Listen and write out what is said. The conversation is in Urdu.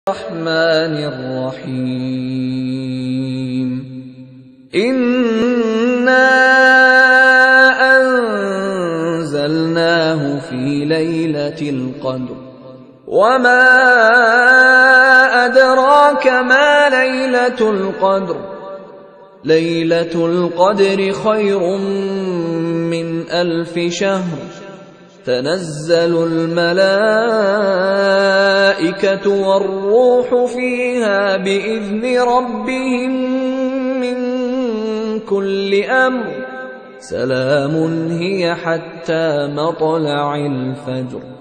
الرحمن الرحيم إنا أنزلناه في ليلة القدر وما أدراك ما ليلة القدر ليلة القدر خير من 1000 شهر تنزل الملائكة والروح فيها بإذن ربهم من كل أمر سلام هي حتى مطلع الفجر.